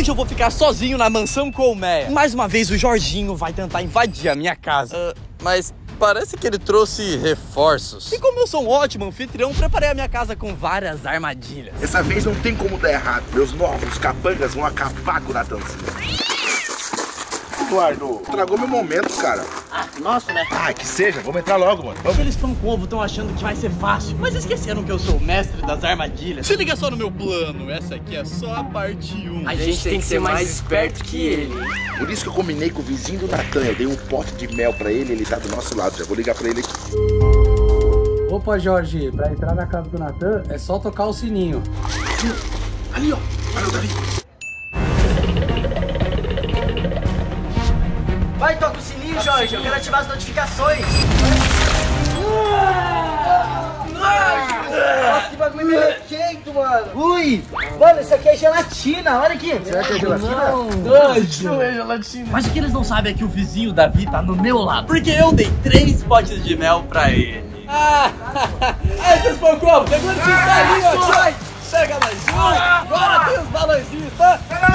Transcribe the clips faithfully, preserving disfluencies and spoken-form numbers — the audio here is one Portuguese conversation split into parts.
Hoje eu vou ficar sozinho na mansão colmeia. Mais uma vez o Jorginho vai tentar invadir a minha casa. Uh, mas parece que ele trouxe reforços. E como eu sou um ótimo anfitrião, preparei a minha casa com várias armadilhas. Essa vez não tem como dar errado. Meus novos capangas vão acabar com o Natanzinho. Eduardo, tragou meu momento, cara. Ah, nossa, né? Ah, que seja, vamos entrar logo, mano. Vamos. Aqueles pão com ovo estão achando que vai ser fácil, mas esqueceram que eu sou o mestre das armadilhas. Se liga só no meu plano, essa aqui é só a parte um. A gente tem que ser mais esperto que ele. Por isso que eu combinei com o vizinho do Natan. Eu dei um pote de mel pra ele, ele tá do nosso lado. Já vou ligar pra ele aqui. Opa, Jorge, pra entrar na casa do Natan é só tocar o sininho. Ali, ó. Valeu, Davi. Vai, toca o sininho, Jorge. Eu quero ativar as notificações. Nossa, que bagulho nojento, mano. Ui, mano, isso aqui é gelatina. Olha aqui. Será que é gelatina? Não, não, não é gelatina. Mas o que eles não sabem é que o vizinho Davi tá no meu lado. Porque eu dei três potes de mel pra ele. Ah, aí, seus pão-como, segura esse ali, ó. Sai, pega mais um. Agora tem os balãozinhos, tá?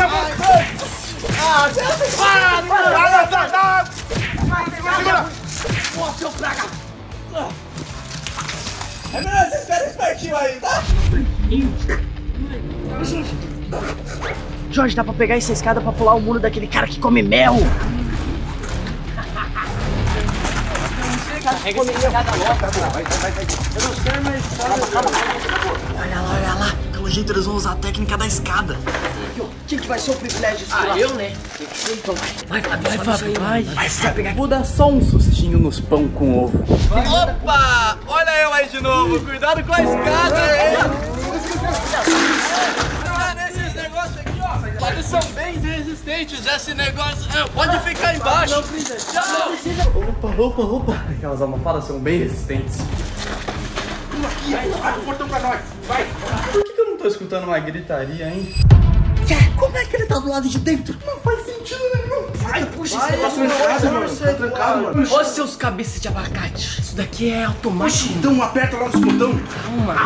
Ah, para, para, para, para. Pô, seu praga. É melhor vocês ficarem espertinho aí, tá? Jorge, dá pra pegar essa escada pra pular o muro daquele cara que come mel. Carrega essa escada logo. Vai, vai, vai, vai. Eu não sei, mas... Calma, calma, calma. Olha lá, olha lá. Pelo jeito eles vão usar a técnica da escada. Quem que vai ser o privilégio? Ah, eu, né? Então vai, vai, Vai, Fábio, vai. Vai, vai. Vou dar só um sustinho nos pão com ovo. Opa! Olha eu aí de novo. Cuidado com a escada, hein? Ah, nesses negócios aqui, ó. Eles são bem resistentes. Esse negócio... Ah, pode ficar embaixo. Não precisa. Opa, opa, opa. Aquelas almofadas são bem resistentes. Aqui, abre o portão pra nós. Vai. Por que, que eu não tô escutando uma gritaria, hein? Como é que ele tá do lado de dentro? Não faz sentido nenhum. Vai, puxa Vai, esse tá trancado, mano. Tá trancado, mano. Ô, seus cabeças de abacate. Isso daqui é automático. Então aperta logo esse botão. Calma.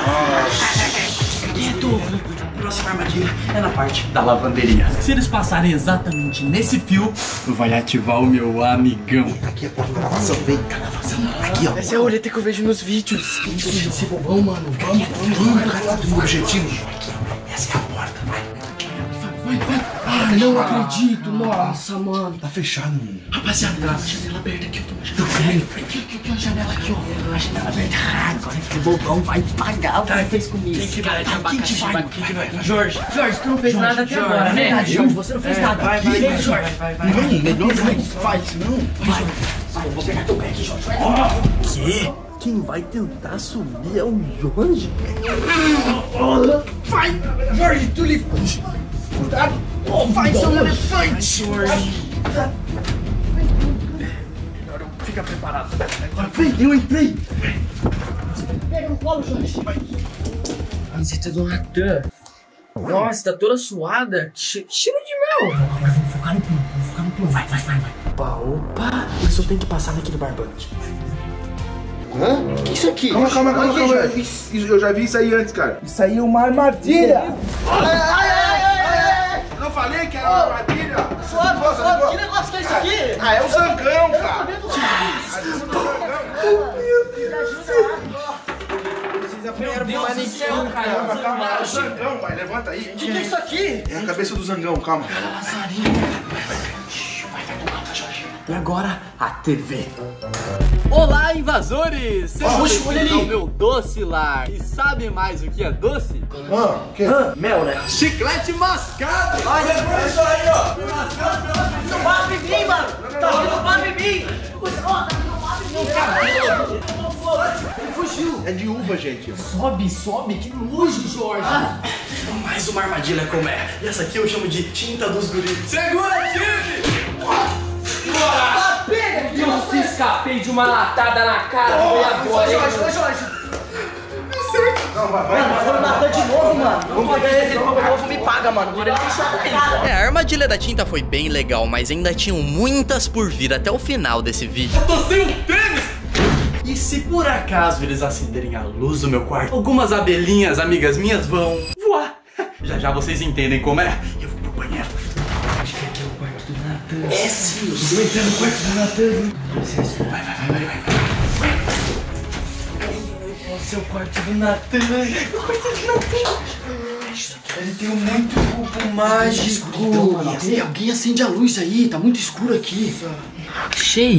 Quieto. A próxima armadilha é na parte da lavanderia. Se eles passarem exatamente nesse fio, vai ativar o meu amigão. Aqui é a porta da gravação. Vem, gravação. Aqui, ó. Essa é a olheta que eu vejo nos vídeos. Vamos, mano. Vamos, vamos, vamos. Cara, do objetivo. Essa é a porta, vai. Vai, vai. Ah, não acredito. Nossa, mano. Tá fechado, mano. Rapaziada, a janela aberta aqui. Eu tô aqui, aqui, aqui, a janela aqui, ó. A janela aberta. Agora que o bobão vai pagar o que ele fez comigo. Quem que vai? Quem que vai? Quem que vai? Jorge, Jorge, tu não fez nada até agora, né? Verdade, Jorge, você não fez nada. Vai, vai, Vem, vai, Jorge. vai, vai, Não, melhor vai. Vai, senão. Vai, vai, eu vou pegar teu pé aqui, Jorge. Vai. Que? Quem vai tentar subir é o Jorge? Vai, Jorge, tulipa. Cuidado. Oh, vai, seu elefante. Fica preparado. Vem, eu entrei. Pega no colo, Jorge. Visita do Natan. Nossa, tá toda suada. Che cheiro de mel. Vai, vamos focar no pulo, vamos focar no pulo. Vai, vai, vai, vai. Opa, opa. Ele só tem que passar naquele barbante. Hã? Que isso aqui? Calma, calma, calma, calma. Isso, eu já vi isso aí antes, cara. Isso aí é uma armadilha. Ai, ai, ai, ai, ai. Não falei que era uma armadilha? Suave, Nossa, suave. boa. Que negócio que é isso aqui? Ah, é o zangão, cara. Vocês apanharam pro manequim, Calma, cara. calma. É o zangão, vai. Levanta aí. O que, que é isso aqui? É a cabeça do zangão, calma. E agora, a T V. Olá, invasores! Sejam bem-vindos ao meu doce lar. E sabe mais o que é doce? Ah, o quê? Mel, né? Chiclete mascado! Olha isso aí, ó! Mascado pela frente. O Barbie Bim, mano! Tá vindo o Barbie Bim! Ó, tá vindo o Barbie Bim! Ele fugiu! É de uva, gente. Sobe, sobe! Que nojo, Jorge! Ah, mais uma armadilha como é. E essa aqui eu chamo de tinta dos guris. Segura, time! Ah, pega aqui! Eu se escapei de uma latada na cara, foi agora, hein? Jorge, Jorge! Não, vai, vai. Mano, foi matar de novo, mano! Vamos pagar ele, o povo me paga, mano! Agora ele tem chave. É, a armadilha da tinta foi bem legal, mas ainda tinham muitas por vir até o final desse vídeo. Eu tô sem um tênis! E se por acaso eles acenderem a luz do meu quarto, algumas abelhinhas, amigas minhas, vão voar. Já já vocês entendem como é. Eu vou pro banheiro. Natan. É sim, eu tô entrando no quarto do Natan. Vai, vai, vai, vai, vai. Esse é o quarto do Natan. O quarto do Natan. Ele tem muito cubo mágico. Ei, alguém acende a luz aí, tá muito escuro aqui. Cheio.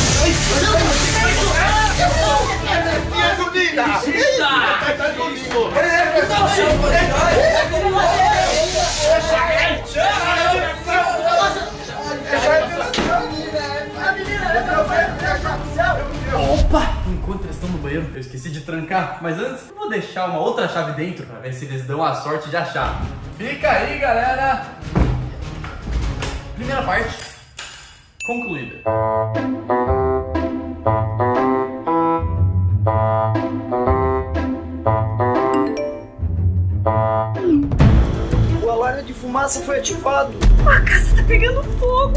Opa! Enquanto eles estão no banheiro, eu esqueci de trancar. Mas antes, eu vou deixar uma outra chave dentro pra ver se eles dão a sorte de achar. Fica aí, galera! Primeira parte concluída. O alarme de fumaça foi ativado. A casa tá pegando fogo.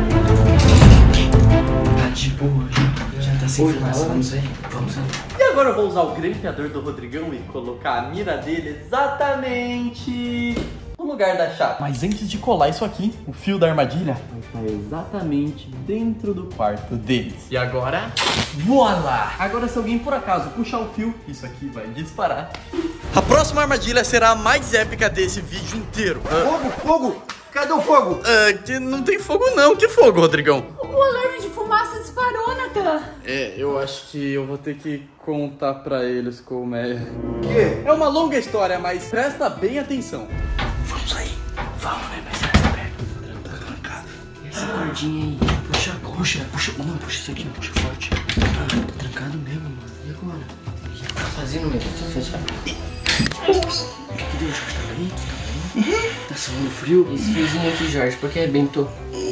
Tá de boa, já, já tá sem fumaça, vamos aí, vamos aí. E agora eu vou usar o grampeador do Rodrigão e colocar a mira dele exatamente no lugar da chave. Mas antes de colar isso aqui, o fio da armadilha vai estar exatamente dentro do quarto deles. E agora, voilá! Agora se alguém por acaso puxar o fio, isso aqui vai disparar. A próxima armadilha será a mais épica desse vídeo inteiro. Fogo, fogo! Cadê o fogo? Ah, que não tem fogo não. Que fogo, Rodrigão? O alarme de fumaça disparou, Natan. É, eu acho que eu vou ter que contar pra eles como é. O quê? É uma longa história, mas presta bem atenção. Vamos aí, vamos, né? Mas será que tá perto? Tá trancado. Essa cordinha aí, puxa, puxa, puxa, não, puxa isso aqui, puxa forte. Ah, tá trancado mesmo, mano. E agora? O que tá fazendo mesmo? Tá fazendo? O que que deu, Jorge? Tá bem? Tá bem? Tá suando frio? Esse fiozinho aqui, Jorge, por que arrebentou?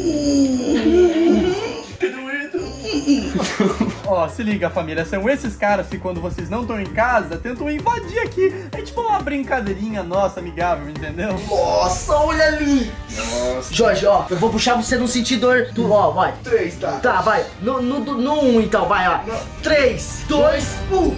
Ó, se liga, família, são esses caras que quando vocês não estão em casa, tentam invadir aqui. É tipo uma brincadeirinha nossa, amigável, entendeu? Nossa, olha ali! Nossa. Jorge, ó, eu vou puxar você no sentidor do... Ó, vai. Três, tá? Tá, vai. No, no, no, no um, então, vai, ó. Três, dois, um.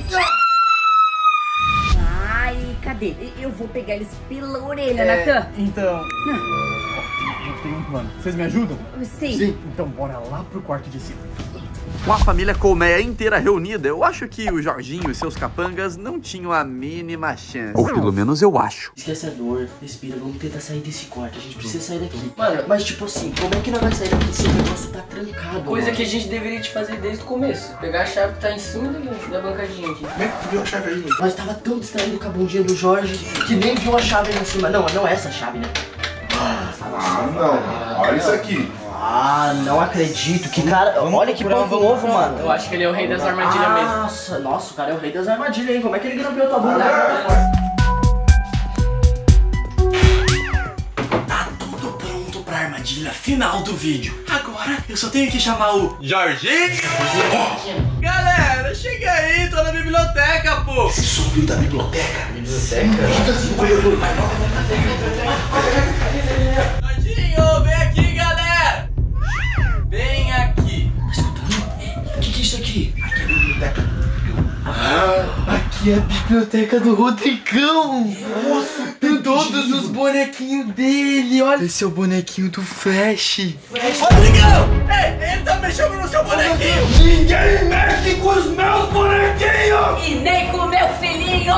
Ai, cadê? Eu vou pegar eles pela orelha, É, Natan. então... Eu tenho um plano. Vocês me ajudam? Sim. Então bora lá pro quarto de cima. Com a família Colmeia inteira reunida, eu acho que o Jorginho e seus capangas não tinham a mínima chance. Ou pelo menos eu acho. Esquece a dor, respira, vamos tentar sair desse quarto. A gente precisa sair daqui. Mano, mas tipo assim, como é que nós vamos sair daqui se o negócio tá trancado? Coisa mano? que a gente deveria te fazer desde o começo. Pegar a chave que tá em cima da bancadinha aqui. Como é que tu viu a chave aí? Nós tava tão distraído com a bundinha do Jorge que nem viu a chave aí em cima. Não, não é essa chave, né? Ah, não. Olha isso aqui. Ah, não acredito. Que cara. Olha que ponto novo, mano. Eu acho que ele é o rei das armadilhas mesmo. Nossa, nossa, o cara é o rei das armadilhas, hein? Como é que ele grampeou tua bunda? Tá tudo pronto pra armadilha final do vídeo. Agora eu só tenho que chamar o Jorginho. Galera, chega aí, tô na biblioteca, pô. Você subiu da biblioteca? Jorginho, vem aqui, galera. Vem aqui. O que que é isso aqui? Aqui é a biblioteca. Aqui é a biblioteca do Rodrigão. Nossa, tem todos os bonequinhos dele. Olha. Esse é o bonequinho do Flash. Rodrigão! Ei, ele tá mexendo no seu bonequinho. Ninguém mexe com os meus bonequinhos! E nem com o meu filhinho.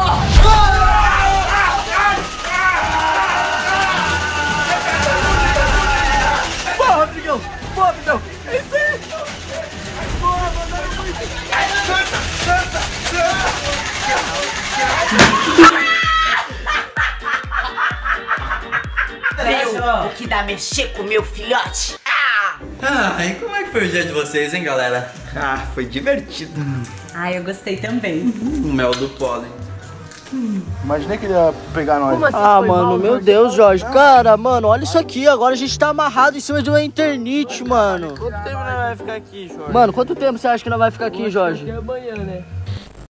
Boa, Rodrigão! Boa, Rodrigão! É isso aí! Boa, mandaram muito! Viu o que dá mexer com o meu filhote? Ah, e como é que foi o dia de vocês, hein, galera? Ah, foi divertido. Ah, eu gostei também. O mel do pólen. Imaginei que ele ia pegar nós. Ah, mano, meu Deus, Jorge. Cara, mano, olha isso aqui. Agora a gente tá amarrado em cima de uma internite, mano. Quanto tempo nós vai ficar aqui, Jorge? Mano, quanto tempo você acha que nós vai ficar aqui, Jorge? Até amanhã, né?